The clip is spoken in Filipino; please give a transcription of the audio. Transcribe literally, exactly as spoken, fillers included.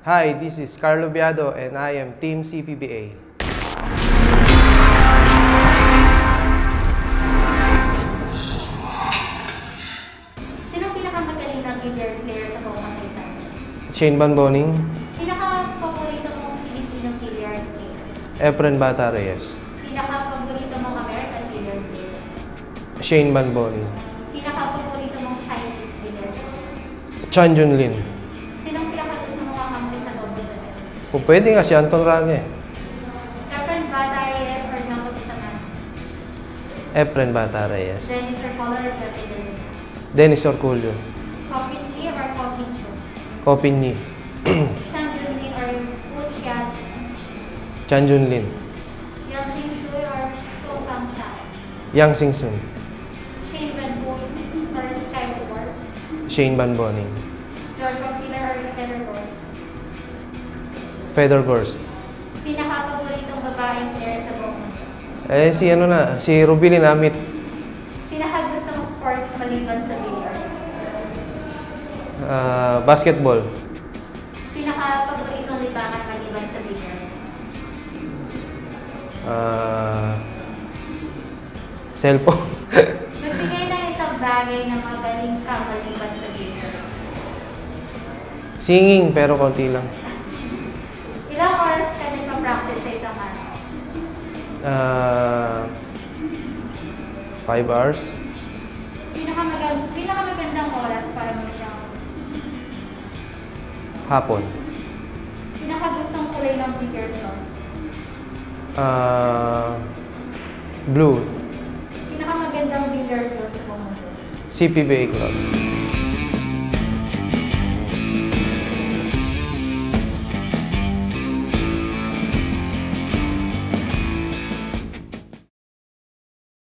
Hi, this is Carlo Biado and I am Team C P B A. Sino ang pinakamagaling na billiard player sa buong kasaysayan? Shane Van Boning. Pinaka-paborito mong Filipino billiard player? Efren Bata Reyes. Pinaka-paborito mong American billiard player? Shane Van Boning. Pinaka-paborito mong Chinese billiard player? Chan Junlin. Sinong pinaka-gusto mong kakampi sa double seven? Kung pwede nga si Anton Range. Efren Bata Reyes or Nako Isaman? Efren Bata Reyes. Dennis Orcolor or Jeffrey Delina? Dennis Orculio. Kopin Lee or Kopin Chu? Kopin Ni. Chan Junlin or Wu Chiat? Chan Junlin. Yang Xing Shui or Chong Fang Cha? Yang Xing Sun. Shane Van Boy or Sky Ward? Shane Van Boning. Joshua Miller or Heather Gorst? Fedor Gorst. Pinaka-paboritong babaeng player sa buong mundo? Eh, si ano na, si Rubilin Amit. Pinaka-gustong sports maliban sa billiard? Uh, basketball. Pinaka-paboritong libangan maliban sa billiard? Uh, cellphone. Magbigay ng isang bagay na magaling ka maliban sa billiard? Singing, pero konti lang. Ilang oras ka nagpa-practice sa isang araw? Uh, five hours. Pinakamagandang, pinakamagandang oras para mag-practice? Hapon. Pinaka-gustong kulay ng billiard club? Uh, blue. Pinakamagandang billiard club sa buong mundo? C P B A Club.